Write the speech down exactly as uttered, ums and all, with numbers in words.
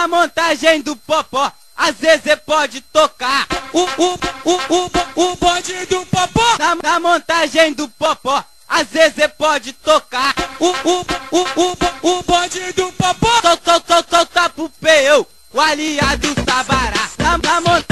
na montagem do popó, às vezes cê pode tocar. O, o, o, o, o bonde do popó. Na, na montagem do popó, às vezes cê pode tocar. O, o, o, o, o bonde do popó. Sol, sol, sol, sol, solta pro peão, o aliado Sabará. Na, na montagem